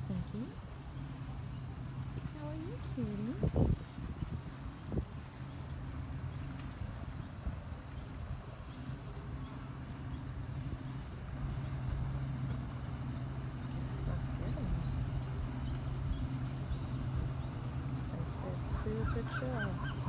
Skunky. How are you, cutie? That's good. Do a good job.